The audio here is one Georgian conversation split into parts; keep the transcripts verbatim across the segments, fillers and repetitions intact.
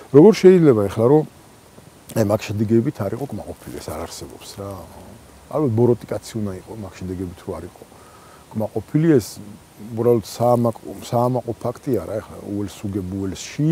როგორ შეიძლება ეხლა რომ აი მაგ შედეგებით არ იყო კმაყოფილი ეს არ არსებობს რა. ალბათ ბოროტიკაცი უნდა იყო მაგ შედეგებით რო არ იყო კმაყოფილი ეს უბრალოდ საამაყო ფაქტი არა ეხლა უელს უგებ უელსში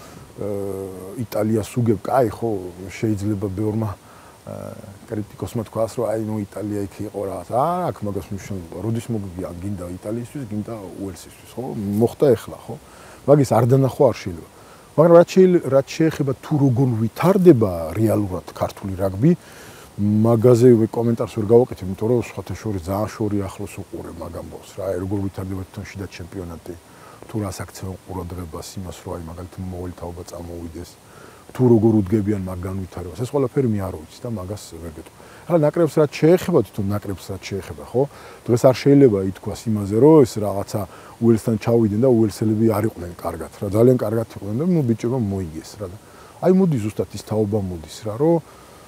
იტალიას უგებ კაი ხო შეიძლება ბევრმა კრიტიკოსმა თქვას რომ აი ნუ იტალია იქ იყო რა არა აქ მაგას მნიშვნელობა როდის მოგიგია გინდა იტალიისთვის გინდა უელსისთვის ხო მოხდა ეხლა ხო მაგის არ დანახვა არ შეიძლება მაგრამ რაც შეეხება თუ როგორ ვითარდება რეალურად ქართული რაგბი მაგაზე კომენტარს ვერ გავაკეთებ იმიტომ რომ სხვათა შორის ძალიან შორი ახლოს უყურე მაგ ამბავს რა როგორ ვითარდება თვითონ შიდა ჩემპიონატი თუ რას აქცევენ ყურადღებას იმას რომ აი მაგალითად მოვალეობა წამოვიდეს თუ როგორ უდგებიან მაგ განვითარებას ეს ყველაფერი მე არ ვიცი და მაგას ვერ გეტყვი ახლა ნაკრებს რაც შეეხება თვითონ ნაკრებს რაც შეეხება ხო დღეს არ შეიძლება ითქვას იმაზე რომ ეს რაღაცა უელსთან ჩავიდნენ და უელსელები არ იყვნენ კარგად რა ძალიან კარგად იყვნენ და ნუ ბიჭებმა მოიგეს რა და აი მოდი ზუსტად ის თაობა მოდის რა რომ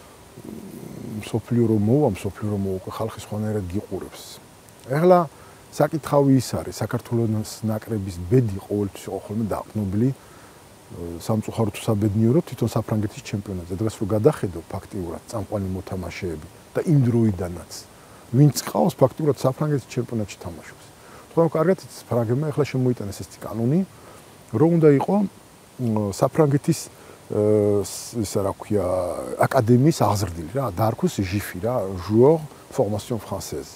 სოფლიო რომ მოვა სოფლიო რომ მოუყვა ხალხი სხვანაირად გიყურებს ახლა საკითხავი ის არის საქართველოს ნაკრების ბედი ყოველთვის იყო ხოლმე დაყრდნობილი სამწუხაროდ თუ საბედნიერო თვითონ საფრანგეთის ჩემპიონატზე დღეს რო გადახედო ფაქტიურად წამყვანი მოთამაშეები და იმ დროიდანაც ვინც ყავს ფაქტიურად საფრანგეთის ჩემპიონატში თამაშობს თქვენ კარგად ფრანგებმა ახლა შემოიტანეს ეს კანონი რომ უნდა იყო საფრანგეთის ისა რა ქვია აკადემიის აღზრდილი რა დაარქვეს ჟიფი რა joueur formation française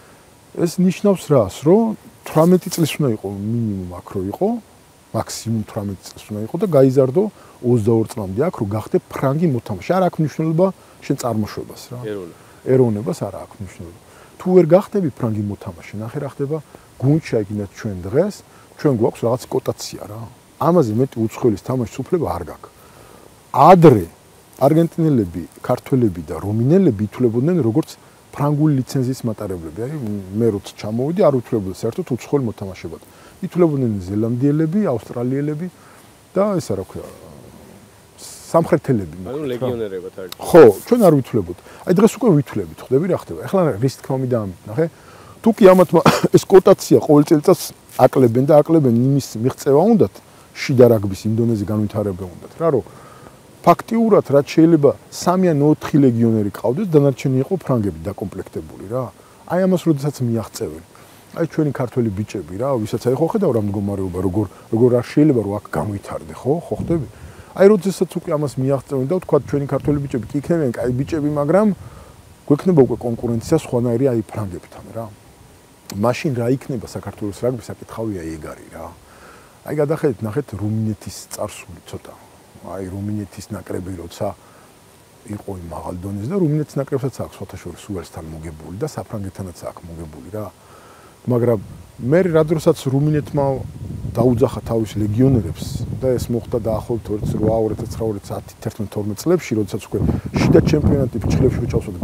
ეს ნიშნავს რას რომ თვრამეტი წლის უნდა იყო მინიმუმ აქ რო იყო მაქსიმუმ თვრამეტი წლის უნდა იყო და გაიზარდო ოცდაორი წლამდე აქ რო გახდე ფრანგი მოთამაშე არ აქვს მნიშვნელობა შენ წარმოშვებას რა ეროვნებას არ აქვს მნიშვნელობა თუ ვერ გახდები ფრანგი მოთამაშე ნახე რა ხდება გუნდში აიგინათ ჩვენ დღეს ჩვენ გვაქვს რაღაც კოტაცია რა ამაზე მეტი უცხოელის თამაშის უფლება არ გაქვს ადრე არგენტინელები, ქართველები და რომინელები ითვლებოდნენ როგორც ფრანგული ლიცენზიის მატარებლები. აი მე როცა ჩამოვიდი, არ უთვლებოდა საერთოდ უცხოელ მოთამაშებად. ითვლებოდნენ ზელანდიელები, ავსტრალიელები და ესა რა ქვია, სამხრეთელები. ანუ ლეგიონერებად არის. ხო, ჩვენ არ ვითვლებოდ. აი დღეს უკვე ვითვლებით, ხვდები რა ხდება. ეხლა რის თქმა უნდა ნახე, თუ კი ამათმა ეს კოტაცია ყოველ წელიწადს აკლებენ და აკლებენ იმის მიღწევა უნდათ, შიდა რაგბის იმ დონეზე განვითარება უნდათ, რა რომ ფაქტიურად რაც შეიძლება სამი ან ოთხი ლეგიონერი ყავდეს, დანარჩენი იყო ფრანგები დაკომპლექტებული რა. აი ამას როდესაც მიაღწევენ. აი ჩვენი ქართველი ბიჭები რა, ვისაც აი ხო ხედავ რა მდგომარეობა, როგორ როგორ არ შეიძლება რომ აქ განვითარდე, ხო? ხო ხდები? აი როდესაც უკვე ამას მიაღწევენ და ვთქვა ჩვენი ქართველი ბიჭები კი იქნებიან კაი ბიჭები, მაგრამ გვექნება უკვე კონკურენცია სხვანაირი აი ფრანგებთან რა. მაშინ რა იქნება საქართველოს რაგბი საკითხავია ეგ არის რა. აი გადახედეთ, ნახეთ რუმინეთის წარსული ცოტა. აი რუმინეთის ნაკრები როცა იყო იმ მაღალ დონეზე და რუმინეთის ნაკრებსაც აქვს სხვათა შორის უელსთან მოგებული და საფრანგეთთანაც აქვს მოგებული რა. მაგრამ მე რადგანაც რუმინეთმა დაუძახა თავის ლეგიონერებს და ეს მოხდა დაახლოებით ორი ათას ოთხ, ორი ათას ცხრა, ორი ათას ათი, ერთ თორმეტ წლებში, როდესაც უკვე შიდა ჩემპიონატი ფიჭლებში ჩავსვათ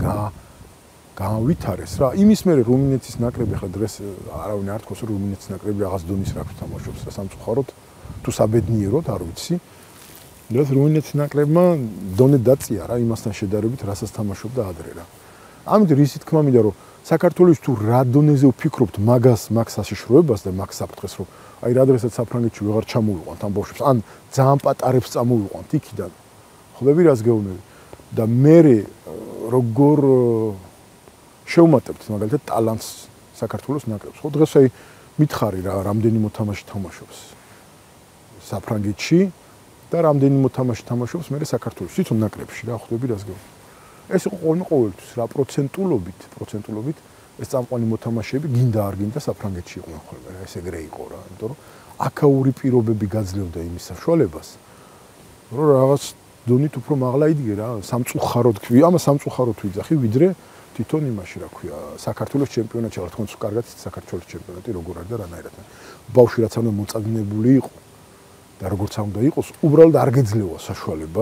განვითარეს რა. იმის მერე რუმინეთის ნაკრები ახლა დღეს არავინ არ თქოს რომ რუმინეთის ნაკრები რაღაც დონის რაგბის თამაშობს რა სამწუხაროდ თუ საბედნიეროდ არ ვიცი. დღეს რუმინეთის ნაკრებმა დონე დაწია რა იმასთან შედარებით რასაც თამაშობდა ადრე რა. ამით რისი თქმა მინდა რომ საქართველოს თუ რა დონეზე ვფიქრობთ მაგას მაგ საშიშროებას და მაგ საფრთხეს რომ აი რა დრესაც საფრანგეთში ვეღარ ჩამოვიყვანთ ამ ბავშვებს ან ძალიან პატარებს წამოვიყვანთ იქიდან ხვდები რას გეუბნები და მე როგორ შევმატებთ მაგალითად ტალანტს საქართველოს ნაკრებს ხო დღეს აი მითხარი რა რამდენი მოთამაშე თამაშობს საფრანგეთში და რამდენი მოთამაშე თამაშობს მე საქართველოს თვითონ ნაკრებში რა ხვდები რას გეუბნები ეს იყო ყოველმე ყოველთვის რა პროცენტულობით პროცენტულობით ეს წამყვანი მოთამაშეები გინდა არ გინდა საფრანგეთში იყვნენ ხოლმე რა ეს ეგრე იყო რა იმიტომ რომ აქაური პირობები გაძლევდა იმის საშუალებას რომ რაღაც დონით უფრო მაღლა იდგე რა სამწუხაროდ ქვი ამა სამწუხაროდ ვიძახი ვიდრე თვითონ იმაში რა ქვია საქართველოს ჩემპიონატში რა თქმა უნდა კარგად საქართველოს ჩემპიონატი როგორ არის და რანაირად ბავშვი რაც ამ მოწადინებული იყო და როგორც ამ უნდა იყოს უბრალოდ არ გეძლევა საშუალება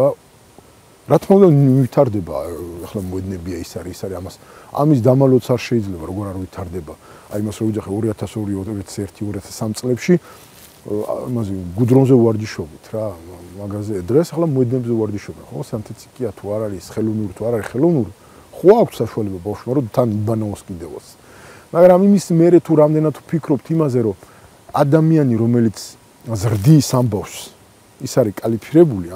რა თქმა უნდა ვითარდება ახლა მოედნებია ის არის ის არის ამას ამის დამალოც არ შეიძლება როგორ არ ვითარდება აი მას რო ვიძახე ორი ათას ორი ორი ათას ერთი ორი ათას სამი წლებში ამაზე გუდრონზე ვარჯიშობთ რა მაგაზე დღეს ახლა მოედნებზე ვარჯიშობენ ხო სანთიციკია თუ არ არის ხელოვნური თუ არ არის ხელოვნური ხო აქვს საშუალება ბავშვმა რომ თან იბანაოს კიდევაც მაგრამ იმის მერე თუ რამდენად ვფიქრობთ იმაზე რომ ადამიანი რომელიც ზრდის ამ ბავშვს ის არის კვალიფიცირებული ანუ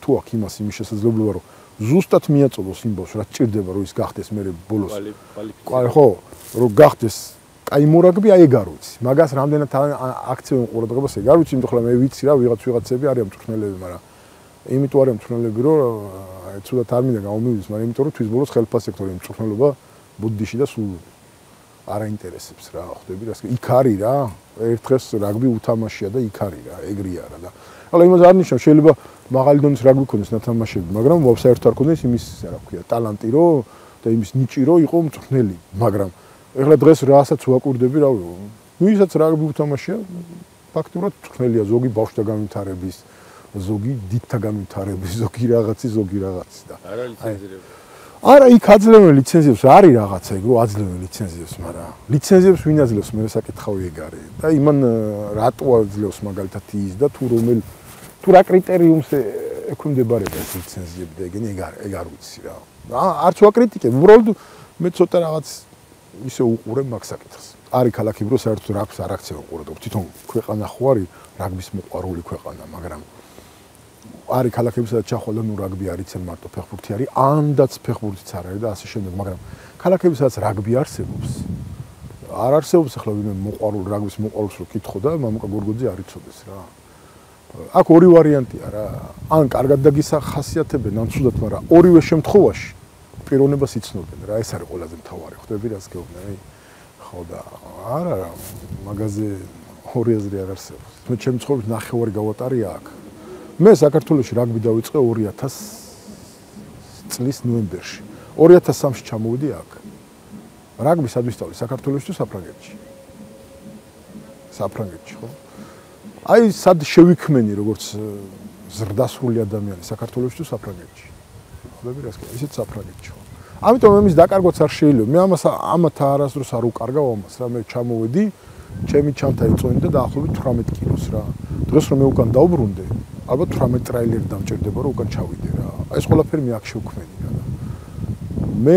თუ აქვს იმას იმის შესაძლებლობა რომ ზუსტად მიაწოდოს იმ ბავშვს რაც ჭირდება რომ ის გახდეს მე ბოლოს ხო რომ გახდეს აი მორაგბი აი ეგ არ ვიცი მაგას რამდენად აქცევენ ყურადღებას ეგ არ ვიცი იმიტომ რომ მე ვიცი რა ვიღაც ვიღაცები არიან მწვრთნელები მაგრამ იმიტომ არიან მწვრთნელები რომ აი ცუდად არ მინდა გამომივიდეს მაგრამ იმიტომ რომ თვის ბოლოს ხელფასი სექტორი მწვრთნელობა ბუდდიში და სულ არ აინტერესებს რა ხვდები რა იქ არის რა ერთ დღეს რაგბი უთამაშია და იქ არის რა ეგრეა რა და ახლა იმას არ ნიშნავს შეიძლება მაღალი დონის რაგბი ქონდეს ნათამაშები მაგრამ საერთოდ არ ქონდეს იმის რა ქვია ტალანტი რო და იმის ნიჭი რო იყო მწვრთნელი მაგრამ ეხლა დღეს რასაც ვაკვირდები რა ვისაც რაგბი უთამაშია ფაქტურად მწვრთნელია ზოგი ბავშვთა განვითარების ზოგი დიდთა განვითარების ზოგი რაღაცი ზოგი რაღაცი და არა ლიცენზირება არა იქ აძლევენ ლიცენზიებს არის რაღაცა ეგ რო აძლევენ ლიცენზიებს მაგრამ ლიცენზიებს ვინ აძლევს მე საკითხავი ეგ არის და იმან რატო აძლევს მაგალითად ის და თუ რომელ თუ რა კრიტერიუმს ექვემდებარება ეს ლიცენზიები და ეგენი ეგ არ ეგ არ ვიცი რა არც ვაკრიტიკებ უბრალოდ მე ცოტა რაღაც ისე უყურებ მაგ საკითხს არის ქალაქები რო საერთოდ რაგბს არ აქცევენ ყურადღებას თვითონ ქვეყანა ხო არის რაგბის მოყვარული ქვეყანა მაგრამ არის ქალაქები სადაც ჩახვალა ნუ რაგბი არიცენ მარტო ფეხბურთი არის ანდაც ფეხბურთიც არ არის და ასე შემდეგ მაგრამ ქალაქები სადაც რაგბი არსებობს არ არსებობს ახლა ვინმე მოყვარულ რაგბის მოყვარულს რო კითხო და მამუკა გორგოძე არ იცოდეს რა აქ ორი ვარიანტია რა ან კარგად დაგიხასიათებენ ან ცუდად მაგრამ ორივე შემთხვევაში პიროვნებას იცნობენ რა ეს არის ყველაზე მთავარი ხვდები რას გეუბნები ხო და არა რა მაგაზე ორი აზრი არ არსებობს მე ჩემი ცხოვრების ნახევარი გავატარია აქ მე საქართველოში რაგბი დავიწყე ორი ათას წლის ნოემბერში ორი ათას სამში ჩამოვიდი აქ რაგბი სად ვისწავლე საქართველოში თუ საფრანგეთში საფრანგეთში ხო აი სად შევიქმენი როგორც ზრდასრული ადამიანი საქართველოში თუ საფრანგეთში ხვდები რას კი ისეთ საფრანგეთში ამიტომ ამის დაკარგვაც არ შეიძლება მე ამას ამათ არასდროს არ უკარგავ ამას რა მე ჩამოვედი ჩემი ჩანთა იწვენი და დაახლოებით თვრამეტ კილოს რა დღეს რომ მე უკან დავბრუნდე ალბათ თვრამეტ ტრაილერი დამჭირდება რომ უკან ჩავიდე რა აი ეს ყველაფერი მე აქ შევქმენი რა მე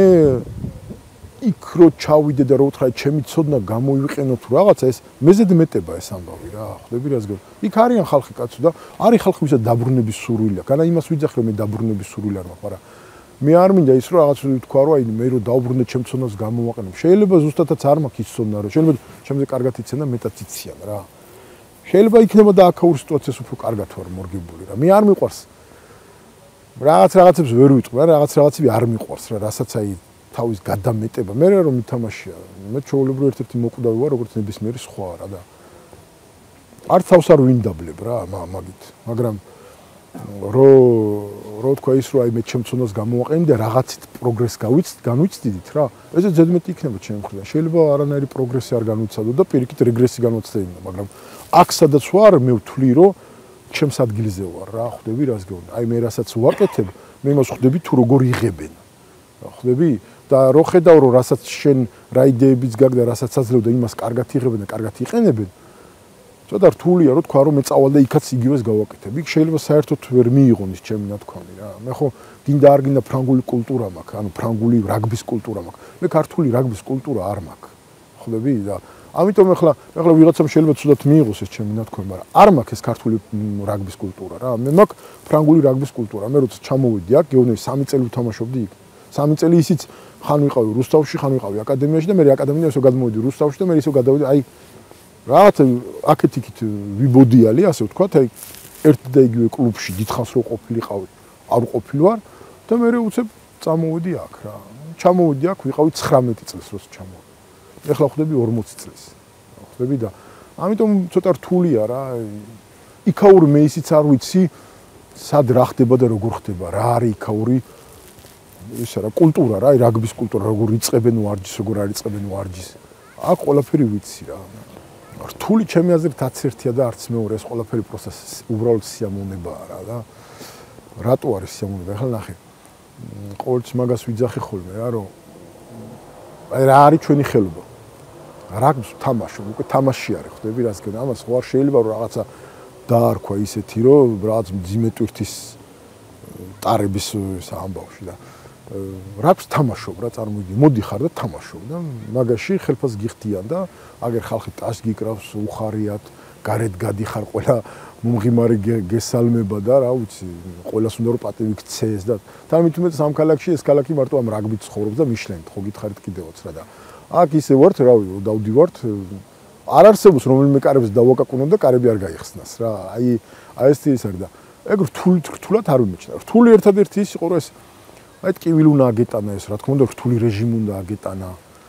იქ რო ჩავიდე და რო უთხრა ჩემი ცოდნა გამოივიყენო თუ რაღაცა ეს მეზედ მეტება ეს ამბავი რა ხვდები რას გქონდა იქ არიან ხალხი კაცო და არის ხალხი ვისაც დაბრუნების სურვილი აქვს ანა იმას ვიძახი რომ მე დაბრუნების სურვილი არ მაქვს მაგრამ მე არ მინდა ის რომ რაღაც ვთქვა რომ აი მე რო დავბრუნდე ჩემ ცოდნას გამოვაყენებ შეიძლება ზუსტადაც არ მაქვს ის ცოდნა რომ შეიძლება ჩემზე კარგად იციან და მეტად იციან რა შეიძლება იქნება და აქაურ სიტუაციას უფრო კარგად ვარ მორგებული რა მე არ მიყვარს რაღაც რაღაცებს ვერ ვიტყვი რა რაღაც რაღაცები არ მიყვარს რა რასაც აი თავის გადამეტება მე რომ მითამაშია მე ჩაოლებრო ერთ-ერთი მოკვდავი ვარ როგორც ნებისმიერი სხვა რა და არც თავს არ ვინდაბლებ რა მაგით მაგრამ რო რო თქვა ის რომ აი მე ჩემ ცოდნას გამოვაყენდი და რაღაცით პროგრესს განვიცდით რა ესე ზედმეტი იქნება ჩემი მხრიდან შეიძლება არანაირი პროგრესი არ განვიცადო და პირიქით რეგრესი განვაცდეინა მაგრამ აქ სადაც ვარ მე ვთვლი რომ ჩემს ადგილზე ვარ რა ხვდები რას გეუბნები აი მე რასაც ვაკეთებ მე იმას ხვდები თუ როგორ იღებენ რა ხვდები და რო ხედავ რომ რასაც შენ რა იდეებიც გაქვს და რასაც აძლევ და იმას კარგად იღებენ და კარგად იყენებენ ცოტა რთულია რომ თქვა რომ მე წავალ და იქაც იგივეს გავაკეთებ იქ შეიძლება საერთოდ ვერ მიიღონ ის ჩემი ნათქვამი რა მე ხო გინდა არ გინდა ფრანგული კულტურა მაქვს ანუ ფრანგული რაგბის კულტურა მაქვს მე ქართული რაგბის კულტურა არ მაქვს ხვდები და ამიტომ ახლა ახლა ვიღაცამ შეიძლება ცუდად მიიღოს ეს ჩემი ნათქვამი მაგრამ არ მაქვს ეს ქართული რაგბის კულტურა რა მე მაქვს ფრანგული რაგბის კულტურა მე როცა ჩამოვიდი აქ გეუბნები სამი წელი ვთამაშობდი იქ სამი წელი ისიც ხან ვიყავი რუსთავში ხან ვიყავი აკადემიაში და მე აკადემიაში ისე გადმოვიდი რუსთავში და მე ისე გადავიდი აი რაღაც აქეთ იქით ვიბოდიალი ასე ვთქვათ აი ერთ და იგივე კლუბში დიდხანს რო ყოფილიყავი არ ვყოფილი ვარ და მე უცებ წამოვიდი აქ რა ჩამოვიდი აქ ვიყავი ცხრამეტი წელს როცა ჩამოვიდი ეხლა ხვდები ორმოცი წელს ხვდები და ამიტომ ცოტა რთულია რა იქაური მე ისიც არ ვიცი სად რა ხდება და როგორ ხდება რა არის იქაური ისა რა კულტურა რა რაგბის კულტურა როგორ იწყებენ ვარჯიშს როგორ არ იწყებენ ვარჯიშს აქ ყველაფერი ვიცი რა რთული ჩემი აზრით არც ერთია და არც მეორე ეს ყველაფერი პროცესი უბრალოდ სიამოვნებაა რა და რატო არის სიამოვნება ახლა ნახე ყოველთვის მაგას ვიძახი ხოლმე რა რომ აი რა არის ჩვენი ხელობა რაგბს თამაშობ უკვე თამაში არის ხვდები რას გქონდა ამას ხო არ შეიძლება რომ რაღაცა დაარქვა ისეთი რომ რაღაც მძიმე ტვირთის ტარების ამბავში და რაგბს თამაშობ რა წარმოვიდი მოდიხარ და თამაშობ და მაგაში ხელფას გიხდიან და აგერ ხალხი ტას გიკრავს უხარიათ გარეთ გადიხარ ყველა მომღიმარი გესალმება და რა ვიცი ყველას უნდა რომ პატივი ქცეს და თამით უმეტეს ამ ქალაქში ეს ქალაქი მარტო ამ რაგბით ცხოვრობს და მიშლენით ხო გითხარით კიდევაც რა და აქ ისე ვართ რავი დავდივართ არ არსებობს რომელიმე კარებს დავაკაკუნო და კარები არ გაიხსნას რა აი აი ეს ის არის და ეგ რთული რთულად არ ვიმეჩნია რთული ერთადერთი ის იყო რომ ეს აი ტკივილი უნდა აგეტანა ეს რა თქმა უნდა რთული რეჟიმი უნდა აგეტანა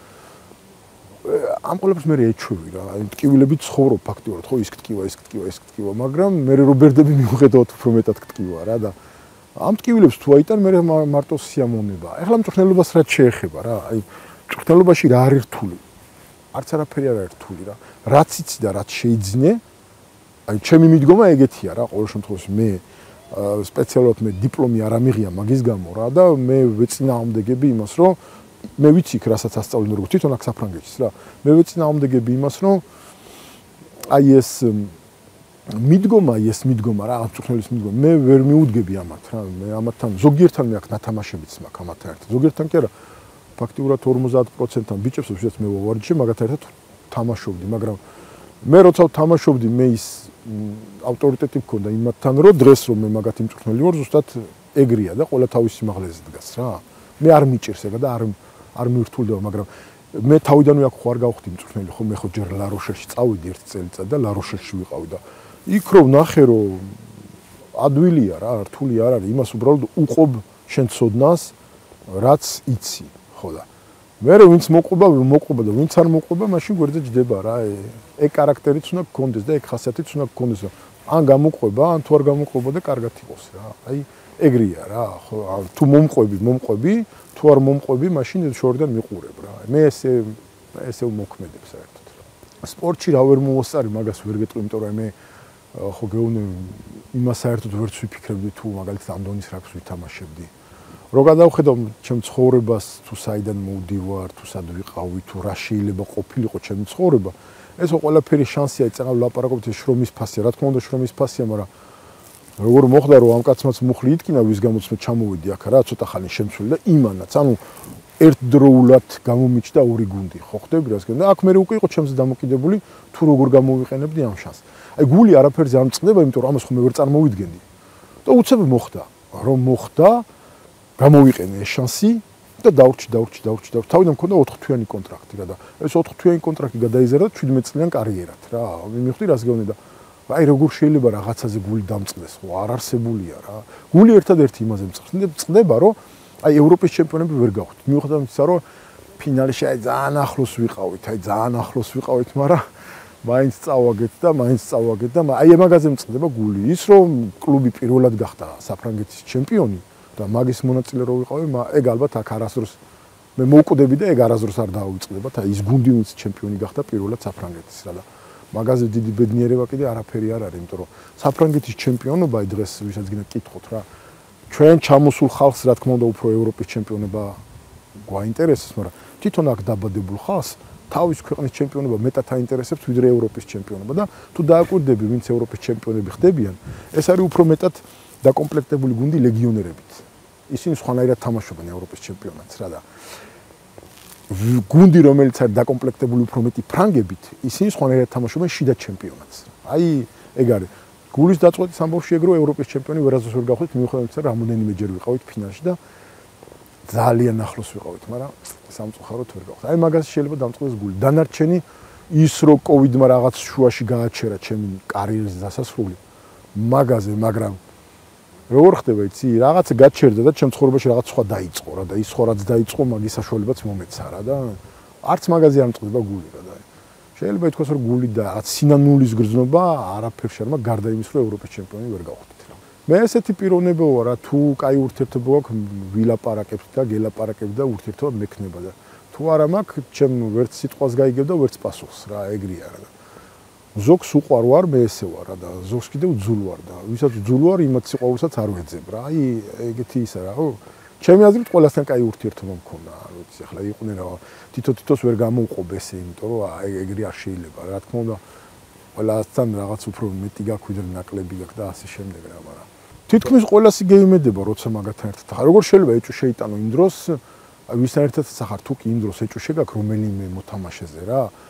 ამ ყველაფერს მე ეჩვევი რა აი ტკივილები ცხოვრობ ფაქტიურად ხო ის ტკივა ის ტკივა ის ტკივა მაგრამ მე რობერდები მიუხედავად უფრო მეტად ტკივა რა და ამ ტკივილებს თუ აიტან მე მარტო სიამოვნება ეხლა მწვრთნელობას რაც შეეხება რა აი მწვრთნელობაში რა არის რთული არც არაფერი არ არის რთული რა რაც იცი და რაც შეიძინე აი ჩემი მიდგომა ეგეთია რა ყოველ შემთხვევაში მე სპეციალურად მე დიპლომი არ ამიღია მაგის გამო რა და მე ვეწინააღმდეგები იმას რომ მე ვიცი იქ რასაც ასწავლენ როგორც თვითონ აქ საფრანგეთში რა მე ვეწინააღმდეგები იმას რომ აი ეს მიდგომა ეს მიდგომა რა ამ მწვრთნელის მიდგომა მე ვერ მიუდგები ამათ რა მე ამათთან ზოგიერთთან მე აქ ნათამაშებიც მაქვს ამათთან ერთად ზოგიერთთან კი არა ფაქტიურად ორმოცდაათ პროცენტთან ბიჭებს ვისაც მე ვავარჯიშე მაგათთან ერთად თამაშობდი მაგრამ მე როცა თამაშობდი მე ის ავტორიტეტი მქონდა იმათთან რომ დღეს რომ მე მაგათი მწვრთნელი ვარ ზუსტად ეგრეა და ყველა თავის სიმაღლეზე დგას რა მე არ მიჭირს ეგა და არ არ მივირთულდება მაგრამ მე თავიდანვე აქ ხო არ გავხდი მწვრთნელი ხო მე ხო ჯერ ლაროშელში წავიდი ერთი წელიწად და ლაროშელში ვიყავი და იქ რო ვნახე რომ ადვილია რა რთული არ არის იმას უბრალოდ უყობ შენ ცოდნას რაც იცი ხო და მე ვინც მოყვება მოყვება და ვინც არ მოყვება მაშინ გვერდზე ჯდება რა ეგ კარაქტერიც უნდა გქონდეს და ეგ ხასიათიც უნდა გქონდეს ან გამოყვება ან თუ არ გამოყვება და კარგად იყოს რა აი ეგრეა რა ხო თუ მომყვები მომყვები თუ არ მომყვები მაშინ შორიდან მიყურებ რა მე ესე ესე ვმოქმედებ საერთოდ სპორტში რა ვერ მოვასწარი მაგას ვერ გეტყვი იმიტომ რომ მე ხო გეუნე იმას საერთოდ ვერც ვიფიქრებდი თუ მაგალითად ამ დონის რაგბს ვითამაშებდი რო გადავხედავ ჩემ ცხოვრებას თუ საიდან მოვდივარ თუ სად ვიყავი თუ რა შეიძლება ყოფილიყო ჩემი ცხოვრება ესო ყველაფერი შანსია იწეღა ვლაპარაკობთ შრომის ფასია რა თქმა უნდა შრომის ფასია მაგრამ როგორ მოხდა რომ ამ კაცმაც მუხლი იტკინა ვის გამოც მე ჩამოვიდი აქ რა ცოტა ხანი შემცვლი და იმანაც ანუ ერთდროულად გამომიჩნდა ორი გუნდი ხო ხდები რას გქონდა აქ მე უკვე იყო ჩემს დამოკიდებული თუ როგორ გამოვიყენებდი ამ შანსს აი გული არაფერზე არ მწყდება იმიტომ რომ ამას ხომ მე ვერ წარმოვიდგენდი და უცებ მოხდა რომ მოხდა გამოვიყენე ეს შანსი და დავრჩი დავრჩი დავრჩი და თავიდან მქონდა ოთხთვიანი კონტრაქტი რა და ეს ოთხთვიანი კონტრაქტი გადაიზარდა შვიდმეტ წლიან კარიერად რა მივხვდი რას გეუბნები და აი როგორ შეიძლება რაღაცაზე გული დამწყდეს ხო არ არსებულია რა გული ერთადერთი იმაზე მწყდება რომ აი ევროპის ჩემპიონები ვერ გავხდით მიუხედავად იმისა რომ ფინალში აი ძალიან ახლოს ვიყავით აი ძალიან ახლოს ვიყავით მაგრამ მაინც წავაგეთ და მაინც წავაგეთ და აი ამაგაზე მწყდება გული ის რომ კლუბი პირველად გახდა საფრანგეთის ჩემპიონი და მაგის მონაწილე რო ვიყავი ეგ ალბათ აქ არასდროს მე მოვკვდები და ეგ არასდროს არ დაავიწყდება და ის გუნდი ვინც ჩემპიონი გახდა პირველად საფრანგეთის რა და მაგაზე დიდი ბედნიერება კიდე არაფერი არ არის იმიტომ რომ საფრანგეთის ჩემპიონობა აი დღეს ვისაც გინდა გკითხოთ რა ჩვენ ჩამოსულ ხალხს რა თქმა უნდა უფრო ევროპის ჩემპიონობა გვაინტერესებს მაგრამ თვითონ აქ დაბადებულ ხალხს თავის ქვეყნის ჩემპიონობა მეტად აინტერესებს ვიდრე ევროპის ჩემპიონობა და თუ დააკვირდები ვინც ევროპის ჩემპიონები ხდებიან ეს არის უფრო მეტად დაკომპლექტებული გუნდი ლეგიონერებით ისინი სხვანაირად თამაშობენ ევროპის ჩემპიონატს რა და გუნდი რომელიც არის დაკომპლექტებული უფრო მეტი ფრანგებით ისინი სხვანაირად თამაშობენ შიდა ჩემპიონატს აი ეგ არის გულის დაწყვეტის ამბავში ეგ რო ევროპის ჩემპიონი ვერასდროს ვერ გავხდით მიუხედავად იმისა რომ რამოდენიმეჯერ ვიყავით ფინალში და ძალიან ახლოს ვიყავით მაგრამ სამწუხაროდ ვერ გავხდით აი მაგას შეიძლება დამწყდეს გული დანარჩენი ის რო კოვიდმა რაღაც შუაში გააჩერა ჩემი კარიერის დასასრული მაგაზე მაგრამ როგორ ხდება იცი რაღაცა გაჩერდა და ჩემ ცხოვრებაში რაღაც სხვა დაიწყო რა და ის სხვა რაც დაიწყო მაგის საშუალებაც მომეცა რა და არც მაგაზე არ მწყდება გული რა და შეიძლება ითქვას რომ გული და რაღაც სინანულის გრძნობა არაფერ შეერმა გარდა იმის რომ ევროპის ჩემპიონი ვერ გავხდით რა მე ესეთი პიროვნება ვარ რა თუ კაი ურთიერთობა გვაქვს ვილაპარაკებთ და გელაპარაკებთ და ურთიერთობა მექნება და თუ არა მაქვს ჩემ ვერც სიტყვას გაიგებ და ვერც პასუხს რა ეგრეა რა ზოგს უყვარ ვარ მე ესე ვარ რა და ზოგს კიდევ ძულ ვარ და ვისაც ძულ ვარ იმათ სიყვარულსაც არ ვეძებ რა აი ეგეთი ისა რა ხო ჩემი აზრით ყველასთან კაი ურთიერთობა მქონდა ვიცი ახლა იყვნენ რა თითო-თითოს ვერ გამოვყობ ესე იმიტომ რომ აი ეგრე არ შეიძლება რა თქმა უნდა ყველასთან რაღაც უფრო მეტი გაქვს ვიდრე ნაკლები გაქვს და ასე შემდეგ რა მაგრამ თითქმის ყველასი გეიმედება როცა მაგათთან ერთად ხარ როგორ შეიძლება ეჭვ შეიტანო იმ დროს ვისთან ერთადაც ახარ თუ კი იმ დროს ეჭვ შეგაქვს რომელიმე მოთამაშეზე რა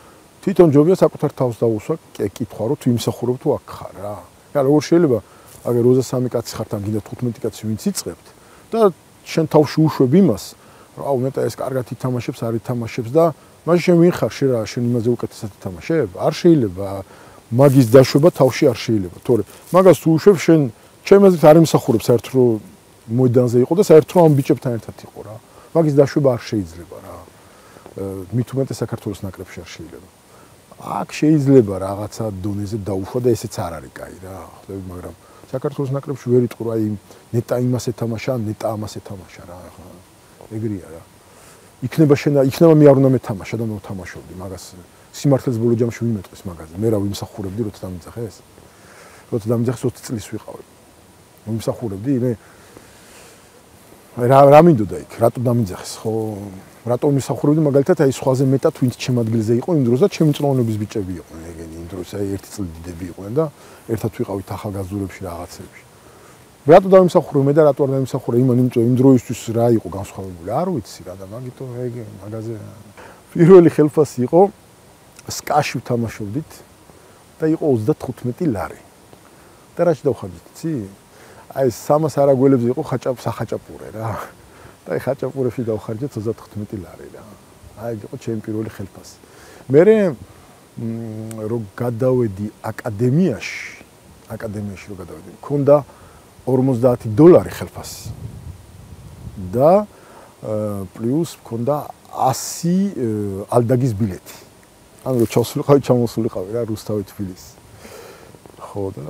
თვითონ ჯობია საკუთარ თავს დაუსვა კითხვა რომ თუ იმსახურებ თუ აქ ხარ რა. რა როგორ შეიძლება აგერ ოცდასამი კაცი ხართ ან გინდა თხუთმეტი კაცი ვინც იწყებთ და შენ თავში უშვებ იმას რომ აუ ნეტა ეს კარგად ითამაშებს არ ითამაშებს და მაშინ შენ ვინ ხარ შენ რა შენ იმაზე უკეთესად ითამაშებ არ შეიძლება მაგის დაშვება თავში არ შეიძლება თორე მაგას თუ უშვებ შენ ჩემზე არ იმსახურებ საერთოდ რომ მოედანზე იყო და საერთოდ ამ ბიჭებთან ერთად იყო რა მაგის დაშვება არ შეიძლება რა მით უმეტეს საქართველოს ნაკრებში არ შეიძლება აქ შეიძლება რაღაცა დონეზე დაუშვა და ესეც არ არის კაი რა ხვდები მაგრამ საქართველოს ნაკრებში ვერ იტყვი აი ნეტა იმას ეთამაშა ნეტა ამას ეთამაშა რა ახლა ეგრეა რა იქნება შენ იქნება მე არ უნდა მეთამაშა და მე ვთამაშობდი მაგას სიმართლეს ბოლო ჯამში ვიმეტყვის მაგაზე მე რა ვიმსახურებდი როცა დამიძახეს როცა დამიძახეს ოცი წლის ვიყავი ვიმსახურებდი მე რა რა მინდოდა იქ რატო დამიძახეს ხო რატო ვიმსახურებდი მაგალითად აი სხვაზე მეტად ვინც ჩემ ადგილზე იყო იმ დროს და ჩემი წლოვნების ბიჭები იყვნენ ეგენი იმ დროს აი ერთი წელი დიდები იყვნენ და ერთად ვიყავით ახალგაზრდობებში რაღაცებში რატო დავიმსახურე მე და რატო არ დავიმსახურე იმან იმ იმ დროისთვის რა იყო განსხვავებული არ ვიცი რა და მაგითო ეგ მაგაზე პირველი ხელფასი იყო სკაში ვთამაშობდით და იყო ოცდათხუთმეტი ლარი და რაში დავხარჯეთ იცი აი სამას არაგველებზე იყო ხაჭაპ სახაჭაპურე რა და აი ხაჭაპურებში დავხარჯეთ ოცდათხუთმეტი ლარი რა აი იყო ჩემი პირველი ხელფასი მე რო გადავედი აკადემიაში აკადემიაში რო გადავედი მქონდა ორმოცდაათი დოლარი ხელფასი და პლუს მქონდა ასი ალდაგის ბილეთი ანუ რო ჩავსულიყავი ჩამოსულიყავი რა რუსთავი თბილისი ხო და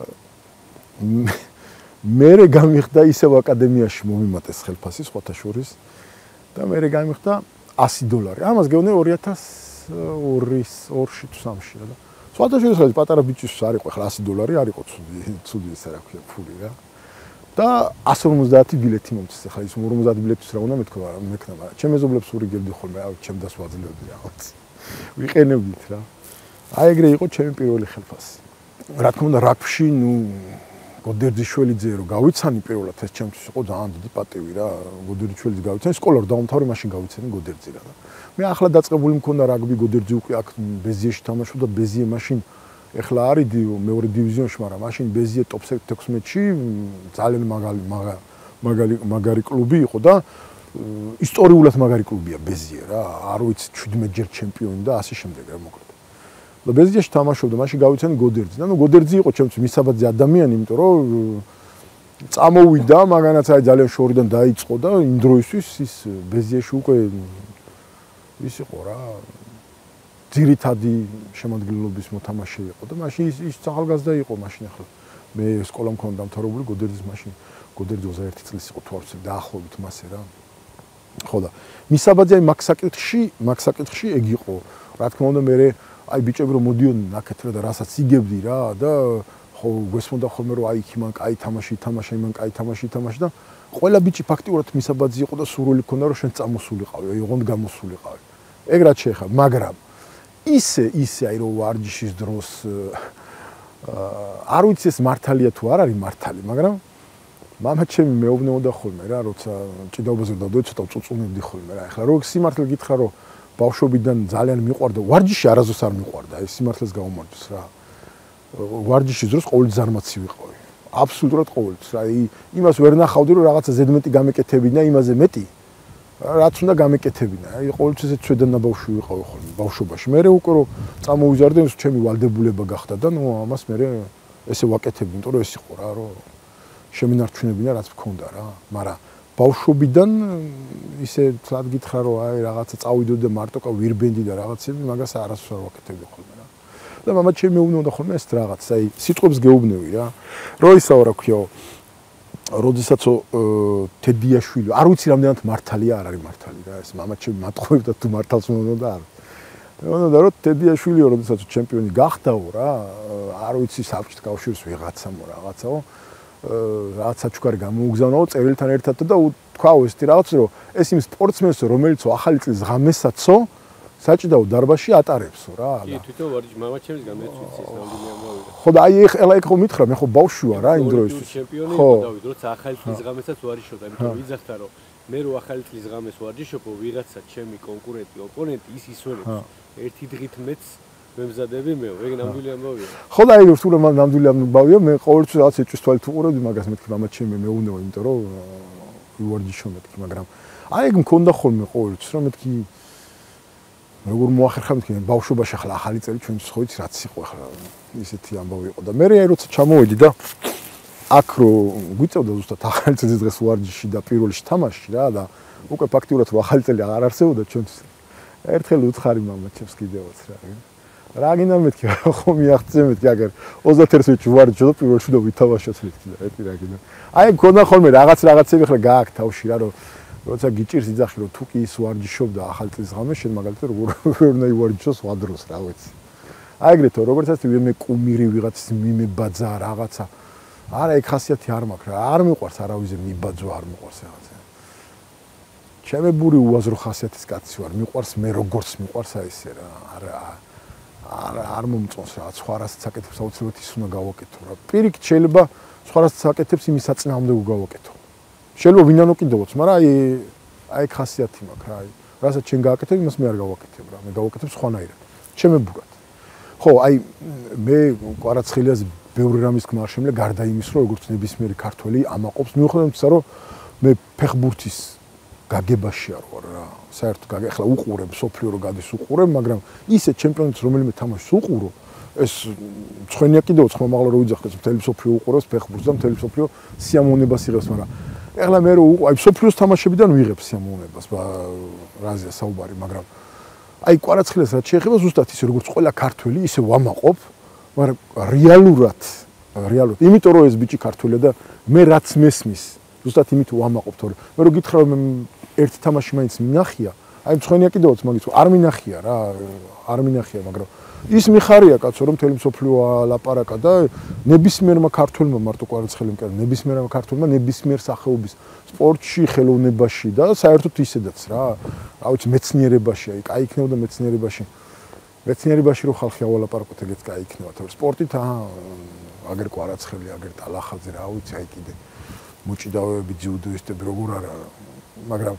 მერე გამიხდა ისევ აკადემიაში მომიმატეს ხელფასი სხვათა შორის და მერე გამიხდა ასი დოლარი ამას გეუბნე ორი ათას ორში თუ სამში რა და სხვათა შორის პატარა ბიჭის არ იყო ახლა ასი დოლარი არ იყო ცუდი ცუდი ეს რა ქვია ფული რა და ასი ორმოცდაათი ბილეთი მომწეს ახლა ის ორმოცდაათი ბილეთის რა უნდა მეთქვა მექნა მაგრამ ჩემ მეზობლებს ურიგებდი ხოლმე აი ჩემ დას ვაძლევდი რაღაც ვიყენებდით რა აი ეგრე იყო ჩემი პირველი ხელფასი რა თქმა უნდა რაგბში ნუ გოდერძიშვილიძე რო გავიცანი პირველად ეს ჩემთვის იყო ძალიან დიდი პატივი რა გოდერძიშვილიძე გავიცანი სკოლა რო დავამთავრე მაშინ გავიცანი გოდერძი რა მე ახლა დაწყებული მქონდა რაგბი გოდერძი უკვე აქ ბეზიაში თამაშობდა ბეზიე მაშინ ეხლა არის მეორე დივიზიონში მაგრამ მაშინ ბეზიე ტოპ თექვსმეტში ძალიან მაგარი მაგარი მაგარი კლუბი იყო და ისტორიულად მაგარი კლუბია ბეზიე რა არ ვიცი შვიდმეტჯერ ჩემპიონი და ასე შემდეგ რა მოკლედ და ბეზიაში თამაშობდა მაშინ გავიცანი გოდერძი და ნუ გოდერძი იყო ჩემთვის მისაბაძე ადამიანი იმიტომ რომ წამოვიდა მაგანაც აი ძალიან შორიდან დაიწყო და იმ დროისთვის ის ბეზიაში უკვე ის იყო რა ძირითადი შემადგენლობის მოთამაშე იყო და მაშინ ის ის ახალგაზრდა იყო მაშინ ახლა მე სკოლა მქონდა დამთავრებული გოდერძის მაშინ გოდერძი ოცდაერთი წლის იყო თუ არ ვიცი დაახლოებით მასე რა ხო და მისაბაძე აი მაქსაკითხში მაქსაკითხში ეგ იყო რა თქმა უნდა მე აი ბიჭები რომ მოდიოდნენ აქეთ და რასაც იგებდი რა და ხო გვესმოდა ხოლმე რომ აი იქ იმან კაი თამაში ითამაშა იმან კაი თამაში ითამაშა და ყველა ბიჭი ფაქტიურად მისაბაძე იყო და სურვილი ჰქონდა რომ შენ წამოსულიყავი აი ოღონდ გამოსულიყავი ეგ რაც შეეხა მაგრამ ისე ისე აი რომ ვარჯიშის დროს არ ვიცი ეს მართალია თუ არ არის მართალი მაგრამ მამა ჩემი მეუბნებოდა ხოლმე რა როცა ჭიდაობაზე დავდოდი ცოტა წუწუნებდი ხოლმე რა ეხლა რო სიმართლე გითხრა რომ ბავშვობიდან ძალიან მიყვარდა ვარჯიში არასდროს არ მიყვარდა ეს სიმართლეს გაუმარჯოს რა ვარჯიშის დროს ყოველთვის ზარმაცი ვიყავი აბსოლუტურად ყოველთვის რა იმას ვერ ნახავდი რომ რაღაცა ზედმეტი გამეკეთებინა იმაზე მეტი რაც უნდა გამეკეთებინა აი ყოველთვის ეს ცვედანა ბავშვი ვიყავი ხოლმე ბავშვობაში მე უკვე რომ წამოვიზარდე ეს ჩემი ვალდებულება გახდა და ნუ ამას მე ესე ვაკეთებდი იმიტომ რომ ეს იყო რა რომ შემინარჩუნებინა რაც მქონდა რა მაგრამ ბავშვობიდან ისე თლად გითხრა რომ აი რაღაცა წავიდოდი და მარტო ვირბენდი და რაღაცები მაგას არასდროს არ ვაკეთებდი ხოლმე რა და მამა ჩემი მეუბნებოდა ხოლმე ეს რაღაც აი სიტყვებს გეუბნევი რა რო ისაო რა ქვიო როდესაც თედიაშვილი არ ვიცი რამდენად მართალია არ არის მართალი რა ეს მამა ჩემი მათხოვებდა თუ მართალს უნდა არ უნდა რომ თედიაშვილი როდესაც ჩემპიონი გახდაო რა არ ვიცი საბჭოთა კავშირის ვიღაცამო რაღაცაო რაღაცა ჩქარი გამოუგზავნაო წერილთან ერთად და თქვაო ესეთი რაღაც რომ ეს იმ სპორტსმენს რომელიც ახალი წლის ღამესაცო საჭიდაო დარბაზში ატარებსო რა კი თვითონ ვარჯი მამა ჩემს გამეცვიცეს ნამდვილი ამბავი ხო და აი ეხლა ეხ ხო მითხრა მე ხო ბავშვი ვარ რა იმ დროისთვის ჩემპიონი იყო დავით როცა ახალი წლის ღამესაც ვარჯიშობდა იმიტომ რომ ვიძახდა რომ მე რო ახალი წლის ღამეს ვარჯიშობო ვიღაცა ჩემი კონკურენტი ოპონენტი ის ისვენებს ერთი დღით მეც მემზადები მე, ეგ ნამდვილი ამბავია. ხო და აი რთულ ნამდვილი ამბავია, მე ყოველთვის რაღაც ეჭვის თვალით უყურებდი მაგას, მეთქი მამაც ჩემი მეუბნება, იმიტომ რომ ვივარჯიშო მეთქი, მაგრამ აი ეგ მქონდა ხოლმე ყოველთვის, რომ მეთქი როგორ მოახერხა მეთქი ბავშვობაში ახლა ახალი წელი ჩვენ ცხოვრით რაც იყო ახლა ისეთი ამბავი იყო და მე აი როცა ჩამოვედი და აქ რო გვიწევდა ზუსტად ახალი წელი დღეს ვარჯიში და პირველი თამაში რა და უკვე ფაქტიურად რო ახალი წელი აღარ არსებობდა ჩვენთვის ერთხელ უცხარი მამაჩებს კიდევაც რა რა გინდა მეთქი ხო მიაღწია მეთქი აგერ ოცდაათი წუთში ვარჯიშო და პირველში და ვითამაშოთ მეთქი და ეტი რა გინდა აი მქონდა ხოლმე რაღაც რაღაცები ხლა გააკ თავში რა რომ როცა გიჭირს იძახი რომ თუ კი ის ვარჯიშობდა ახალი წლის ღამე შენ მაგალითად როგორ უნდა ივარჯიშოს ვადროს რა ვიცი აი ეგრეთო როგორც ასე ვიმე კუმირი ვიღაცის მიმებაძა რაღაცა არა ეგ ხასიათი არ მაქვს რა არ მიყვარს არავიზე მიბაძვა არ მიყვარს რაღაცა ჩემებური უაზრო ხასიათის კაცი ვარ მიყვარს მე როგორც მიყვარს აი ესე რა არა არ არ მომწონს რა სხვა რასაც აკეთებს აუცილებლად ის უნდა გავაკეთო რა პირიქით შეიძლება სხვა რასაც აკეთებს იმის საწინააღმდეგო გავაკეთო შეიძლება ვინანო კიდევაც მაგრამ აი აი ხასიათი მაქვს რა აი რასაც შენ გააკეთებ იმას მე არ გავაკეთებ რა მე გავაკეთებ სხვანაირად ჩემებურად ხო აი მე კვარაცხელიას ბევრი რამის გმარ შემლე გარდა იმის რომ როგორც ნებისმიერი ქართველი ამაყობს მიუხედავად იმისა რომ მე ფეხბურთის გაგებაში არ ვარ რა საერთოდ გაგე ახლა უყურებ სოფლიო რო გადის უყურებ მაგრამ ისე ჩემპიონატს რომელიმე თამაშს უყურო ეს ცხენია კიდევ ხმამაღლა რო ვიძახდეს მთელი სოფლიო უყურებს ფეხბურთს და მთელი სოფლიო სიამოვნებას იღებს მაგრამ ეხლა მე რო აი სოფლიოს თამაშებიდან ვიღებ სიამოვნებას რაზეა საუბარი მაგრამ აი კვარაცხელიას რაც შეეხება ზუსტად ისე როგორც ყველა ქართველი ისე ვამაყობ მაგრამ რეალურად რეალურად იმიტომ რომ ეს ბიჭი ქართველია და მე რაც მესმის ზუსტად იმით ვამაყობ თორე მე რო გითხრა რომ ერთი თამაში მაინც მინახია აი მცხენია კიდევაც მაგის არ მინახია რა არ მინახია მაგრამ ის მიხარია კაცო რომ მთელი მსოფლიო ლაპარაკა და ნებისმიერმა ქართველმა მარტო კვარაცხელი მკერდ ნებისმიერმა ქართველმა ნებისმიერ სახეობის სპორტში ხელოვნებაში და საერთოდ ისედაც რა რა ვიცი მეცნიერებაში აი კაი იქნებოდა მეცნიერებაში მეცნიერებაში რო ხალხი ავალაპარაკოთ ეგეც კაი იქნება თორე სპორტით აა აგერ კვარაცხელი აგერ ტალახაძე რა ვიცი აი კიდე მოჭიდავეები ჯუდოისტები როგორ არა მაგრამ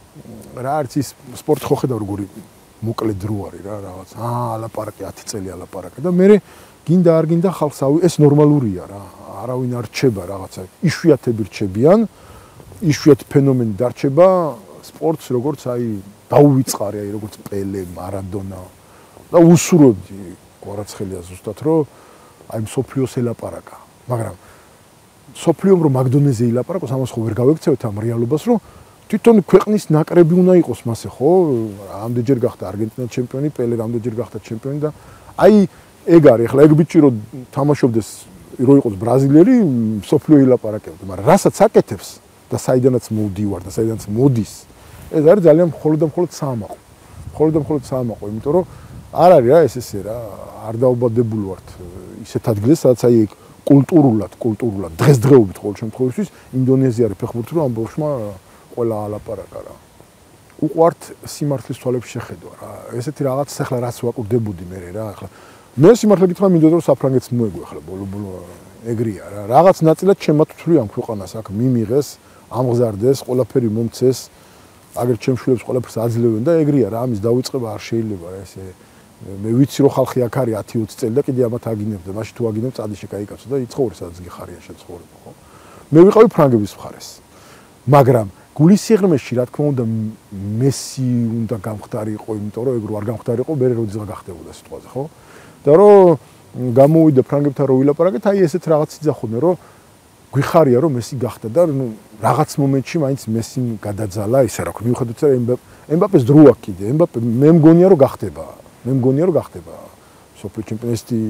რა არის ის სპორტი ხო ხედავ როგორი მოკლე დრო არის რა რაღაც აა ლაპარაკი ათი წელი ალაპარაკე და მე გინდა არ გინდა ხალხს ავი ეს ნორმალურია რა არავინ არ რჩება რაღაცა იშვიათები რჩებიან იშვიათი ფენომენი დარჩება სპორტს როგორც აი დაუვიწყარი აი როგორც პელე მარადონა და უსურვებდი კვარაცხელია ზუსტად რომ აი მსოფლიოს ელაპარაკა მაგრამ სოფლიომ რომ მაგდონეზე ილაპარაკოს ამას ხო ვერ გავექცევთ ამ რეალობას რომ თვითონ ქვეყნის ნაკრები უნდა იყოს მასე ხო ამდენჯერ გახდა არგენტინა ჩემპიონი პელე ამდენჯერ გახდა ჩემპიონი და აი ეგ არის ახლა ეგ ბიჭი რომ თამაშობდეს რო იყოს ბრაზილიელი სოფლიო ილაპარაკებდა მაგრამ რასაც აკეთებს და საიდანაც მოვდივარ და საიდანაც მოდის ეს არის ძალიან მხოლოდ და მხოლოდ საამაყო მხოლოდ და მხოლოდ საამაყო იმიტომ რომ არ არის რა ეს ესე რა არ დაუბადებულ ვართ ისეთ ადგილზე სადაც აი ეგ კულტურულად კულტურულად დღესდღეობით ყოველ შემთხვევაში ინდონეზია არის ფეხბურთი რომ ამ ბავშვმა ყველა ალაპარაკა რა უყვართ სიმართლის თვალებში შეხედვა რა ესეთი რაღაც ახლა რაც ვაკურდებოდი მე რა ახლა მე სიმართლე გითხრა მინდოდა რომ საფრანგეთს მოეგო ახლა ბოლო ბოლო ეგრია რა რაღაც ნაწილად შემათთვლი ამ ქვეყანას აქ მიმიღეს ამღზარდეს ყველაფერი მომცეს აგერ ჩემშვილებს ყველაფერს აძლევენ და ეგრია რა ამის დაუწყება არ შეიძლება რა ესე მე ვიცი რომ ხალხი აქ არის ათი ოცი წელი და კიდე ამათ აგინებ და მაშინ თუ აგინებ წადი შეკაიკაცო და იცხოვრე სადაც გიხარია შეცხოვრება ხო მე ვიყავი ფრანგების მხარეს მაგრამ გულის სიღრმეში რა თქმა უნდა მესი უნდა გამხდარიყო იმიტომ რომ ეგ რო არ გამხდარიყო მე როდესაც გახდებოდა სიტყვაზე ხო და რომ გამოვიდა ფრანგებთან რო ვილაპარაკეთ აი ესეთ რაღაც იძახოდნენ რომ გვიხარია რომ მესი გახდა და ნუ რაღაც მომენტში მაინც მესიმ გადაძალა ისე რა ქვია მიუხედავად რომ ემბაპეს დრო აქვს კიდე ემბაპე მე მგონია რომ გახდება მე მგონია რომ გახდება სოფლიო ჩემპიონი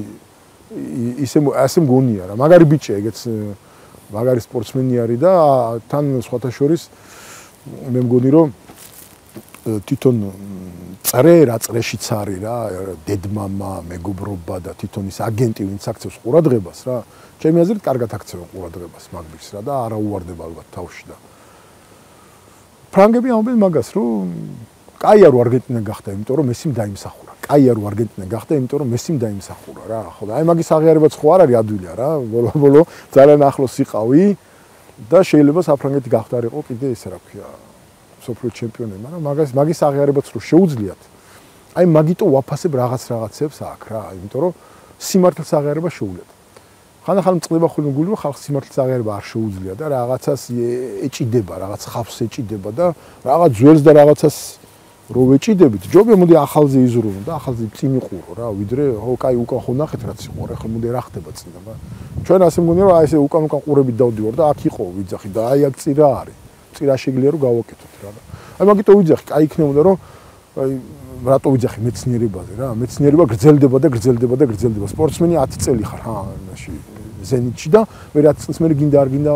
ისე ასე მგონია რა მაგარი ბიჭია ეგეც მაგარი სპორტსმენი არის და თან სხვათა შორის მე მგონი რომ თვითონ წრე რა წრეშიც არის რა დედმამა მეგობრობა და თვითონ ის აგენტი ვინც აქცევს ყურადღებას რა ჩემი აზრით კარგად აქცევენ ყურადღებას მაგ ბიჭს რა და არა უვარდება ალბათ თავში და ფრანგები ამბობენ მაგას რომ კაია რო არგენტინა გახდა იმიტომ რომ მესიმ დაიმსახურა კაია რო არგენტინა გახდა იმიტომ რომ მესიმ დაიმსახურა რა ხო და აი მაგის აღიარებაც ხო არ არის ადვილია რა ბოლო ბოლო ძალიან ახლოს იყავი და შეიძლება საფრანგეთი გახდარიყო კიდე ესე რა ქვია სოფლიო ჩემპიონი მაგრამ მაგას მაგის აღიარებაც რო შეუძლიათ აი მაგიტო ვაფასებ რაღაც რაღაცებს აქ რა, იმიტომ რომ სიმართლეს აღიარება შეუძლია. ხანდახან წყდება ხოლმე გული, რომ ხალხს სიმართლეს აღიარება არ შეუძლია და რაღაცას ეჭიდება, რაღაც ხავს ეჭიდება და რაღაც ძველს და რაღაცას რო ვეჭიდებით, ჯობია მოდი ახალზე იზრუნო და ახალზე წინ იყურო რა, ვიდრე ო კაი უკან ხო ნახეთ რაც იყო, ახლა მოდი რა ხდება წინა, მაგრამ ჩვენ ასე მგონია რომ აი ესე უკან უკან ყურებით დავდივარ და აქ იყო ვიძახი და აი აქ წირა არის. წირა შეგიძლია რომ გავაკეთოთ რა. აი მაგიტო ვიძახი, კაი იქნებოდა რომ აი რატო ვიძახი მეცნიერებაზე რა, მეცნიერება გრძელდება და გრძელდება და გრძელდება. სპორტსმენი ათი წელი ხარ რა, მაშინ ზენიტში და მე ათი წელს მე გინდა არ გინდა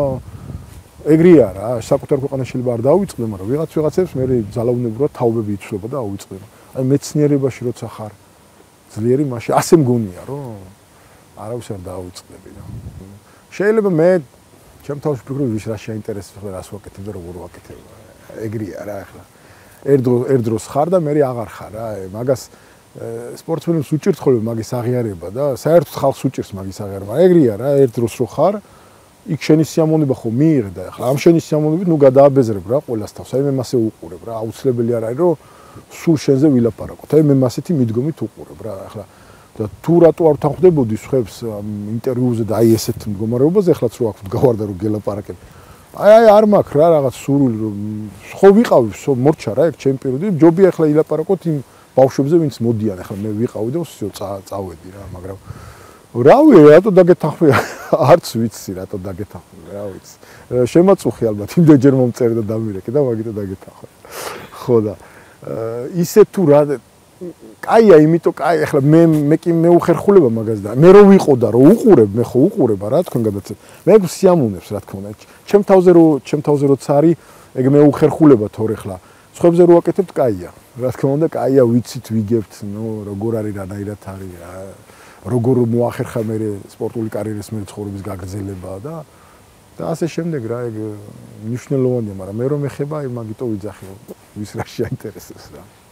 ეგრეა რა, საკუთარ ქვეყანაში შეიძლება არ დაუვიწყდე, მაგრამ ვიღაც ვიღაცებს მე ძალაუნებურად თაობები იცვლება და აუიწყდება. აი მეცნიერებაში როცა ხარ ძლიერი, მაშინ ასე მგონია რომ არავის არ დაუვიწყდები რა. შეიძლება მე ჩემ თავში ვფიქრობ ვის რა შეინტერესებს ხოლმე რას ვაკეთებ და როგორ ვაკეთებ. ეგრეა რა ახლა. ერთ დროს ერთ დროს ხარ და მე აღარ ხარ რა, მაგას სპორტსმენებს უჭირთ ხოლმე მაგის აღიარება და საერთოდ ხალხს უჭირს მაგის აღიარება. ეგრეა რა, ერთ დროს რო ხარ იქ შენი სიამოვნება ხო მიიღე და ახლა ამ შენი სიამოვნებით ნუ გადააბეზრებ რა ყველას თავს. აი მე მასე უყურებ რა, აუცილებელი არ არის რომ სულ შენზე ვილაპარაკოთ. აი მე მასეთი მიდგომით უყურებ რა. ახლა და თუ რატო არ თანხდებოდი სხვებს ინტერვიუზე და აი ესეთ მდგომარეობაზე ახლაც რო აქვთ გავარდა რომ გელაპარაკებ. აი აი არ მაქვს რა რაღაც სურვილი რომ ხო ვიყავი მორჩა რა ეგ ჩემი პერიოდი ჯობია ახლა ილაპარაკოთ იმ ბავშვებზე ვინც მოდიან ახლა მე ვიყავი და всё წავედი რა მაგრამ რავი რატო დაგეთანხმე არც ვიცი რატო დაგეთანხმე რა ვიცი შემაწუხი ალბათ იმდენჯერ მომწერე და დამირეკე და მაგით დაგეთანხმე ხო და ისე თუ რა კაია იმიტომ კაი ახლა მე მე კი მეუხერხულება მაგას და მე რო ვიყო და რო უყურებ მე ხო უყურება რა თქვენ გადაცეთ მე სიამოვნებს რა თქმა უნდა ჩემ თავზე რო ჩემ თავზე როც არის ეგ მეუხერხულება თორე ხლა სხვებზე რო ვაკეთებთ კაია რა თქმა უნდა კაია ვიცით ვიგებთ ნუ როგორ არის რანაირად არის რა როგორ მოახერხა მე სპორტული კარიერის მე ცხოვრების გაგრძელება და და ასე შემდეგ რა ეგ მნიშვნელოვანია მაგრამ მე რომ ეხება აი მაგიტო ვიძახი ვის რა შეინტერესებს რა